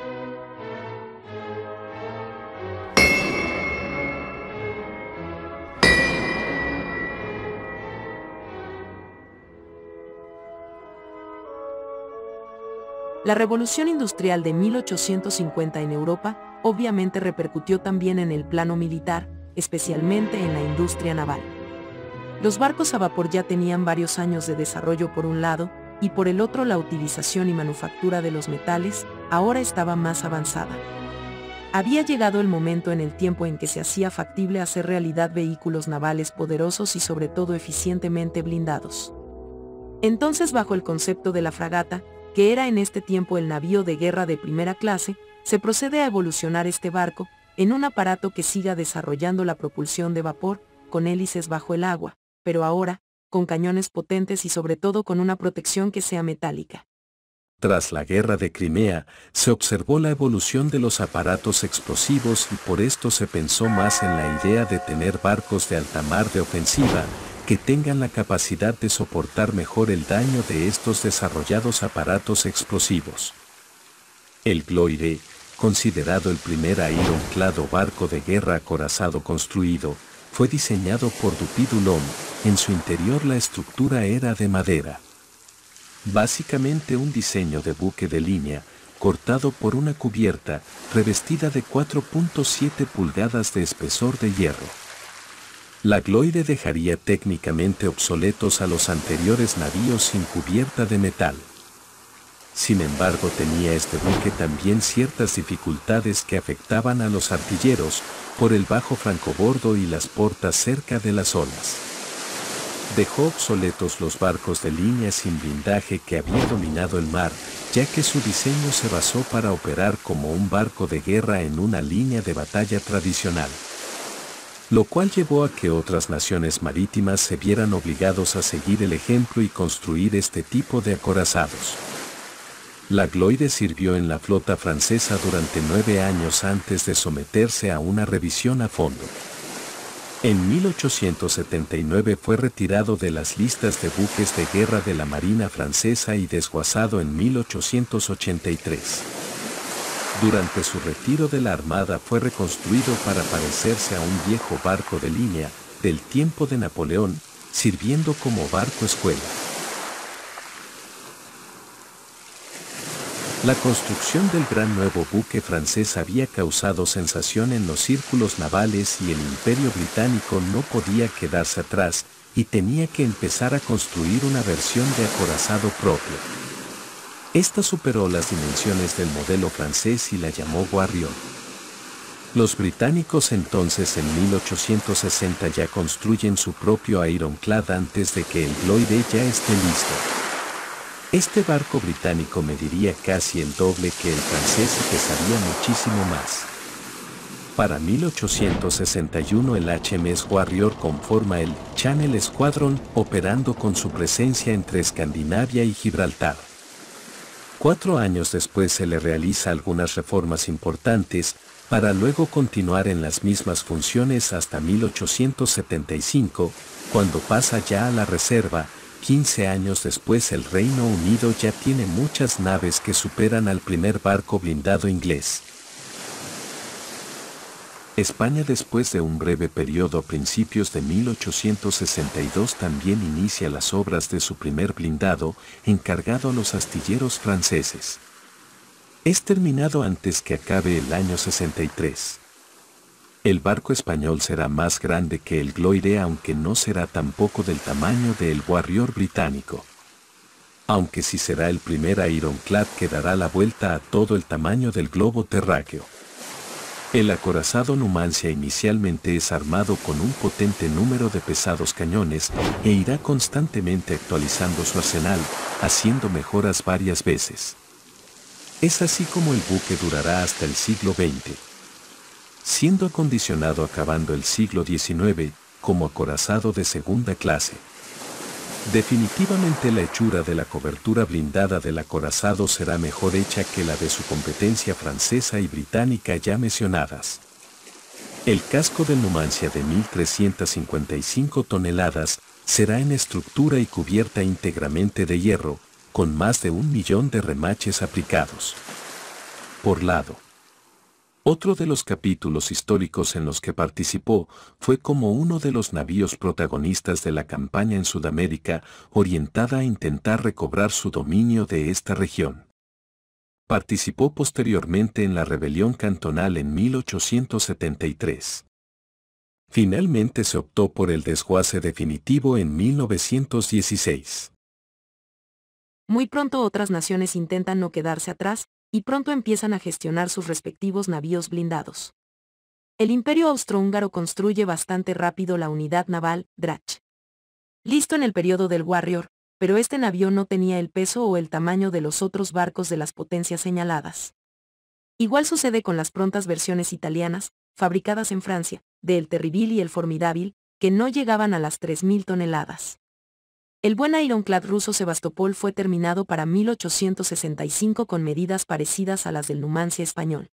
La Revolución Industrial de 1850 en Europa, obviamente repercutió también en el plano militar, especialmente en la industria naval. Los barcos a vapor ya tenían varios años de desarrollo por un lado, y por el otro la utilización y manufactura de los metales, ahora estaba más avanzada. Había llegado el momento en el tiempo en que se hacía factible hacer realidad vehículos navales poderosos y sobre todo eficientemente blindados. Entonces, bajo el concepto de la fragata, que era en este tiempo el navío de guerra de primera clase, se procede a evolucionar este barco en un aparato que siga desarrollando la propulsión de vapor, con hélices bajo el agua, pero ahora, con cañones potentes y sobre todo con una protección que sea metálica. Tras la guerra de Crimea, se observó la evolución de los aparatos explosivos y por esto se pensó más en la idea de tener barcos de alta mar de ofensiva, que tengan la capacidad de soportar mejor el daño de estos desarrollados aparatos explosivos. El Gloire, considerado el primer ironclado barco de guerra acorazado construido, fue diseñado por Dupuy-Dulong. En su interior la estructura era de madera. Básicamente un diseño de buque de línea, cortado por una cubierta, revestida de 4.7 pulgadas de espesor de hierro. La Gloire dejaría técnicamente obsoletos a los anteriores navíos sin cubierta de metal. Sin embargo, tenía este buque también ciertas dificultades que afectaban a los artilleros, por el bajo francobordo y las portas cerca de las olas. Dejó obsoletos los barcos de línea sin blindaje que había dominado el mar, ya que su diseño se basó para operar como un barco de guerra en una línea de batalla tradicional, lo cual llevó a que otras naciones marítimas se vieran obligados a seguir el ejemplo y construir este tipo de acorazados. La Gloire sirvió en la flota francesa durante 9 años antes de someterse a una revisión a fondo. En 1879 fue retirado de las listas de buques de guerra de la Marina francesa y desguazado en 1883. Durante su retiro de la Armada fue reconstruido para parecerse a un viejo barco de línea del tiempo de Napoleón, sirviendo como barco escuela. La construcción del gran nuevo buque francés había causado sensación en los círculos navales y el Imperio británico no podía quedarse atrás y tenía que empezar a construir una versión de acorazado propio. Esta superó las dimensiones del modelo francés y la llamó Warrior. Los británicos entonces en 1860 ya construyen su propio ironclad antes de que el Gloire ya esté listo. Este barco británico mediría casi el doble que el francés y pesaría muchísimo más. Para 1861 el HMS Warrior conforma el Channel Squadron, operando con su presencia entre Escandinavia y Gibraltar. 4 años después se le realiza algunas reformas importantes, para luego continuar en las mismas funciones hasta 1875, cuando pasa ya a la reserva. 15 años después el Reino Unido ya tiene muchas naves que superan al primer barco blindado inglés. España, después de un breve periodo a principios de 1862, también inicia las obras de su primer blindado, encargado a los astilleros franceses. Es terminado antes que acabe el año 63. El barco español será más grande que el Gloire, aunque no será tampoco del tamaño del Warrior británico. Aunque sí será el primer ironclad que dará la vuelta a todo el tamaño del globo terráqueo. El acorazado Numancia inicialmente es armado con un potente número de pesados cañones e irá constantemente actualizando su arsenal, haciendo mejoras varias veces. Es así como el buque durará hasta el siglo XX, siendo acondicionado acabando el siglo XIX como acorazado de segunda clase. Definitivamente la hechura de la cobertura blindada del acorazado será mejor hecha que la de su competencia francesa y británica ya mencionadas. El casco del Numancia de 1.355 toneladas será en estructura y cubierta íntegramente de hierro, con más de 1 millón de remaches aplicados. por lado. Otro de los capítulos históricos en los que participó fue como uno de los navíos protagonistas de la campaña en Sudamérica, orientada a intentar recobrar su dominio de esta región. Participó posteriormente en la rebelión cantonal en 1873. Finalmente se optó por el desguace definitivo en 1916. Muy pronto otras naciones intentan no quedarse atrás, y pronto empiezan a gestionar sus respectivos navíos blindados. El Imperio Austrohúngaro construye bastante rápido la unidad naval, Drach. Listo en el periodo del Warrior, pero este navío no tenía el peso o el tamaño de los otros barcos de las potencias señaladas. Igual sucede con las prontas versiones italianas, fabricadas en Francia, de El Terrible y El Formidable, que no llegaban a las 3.000 toneladas. El buen ironclad ruso Sebastopol fue terminado para 1865 con medidas parecidas a las del Numancia español.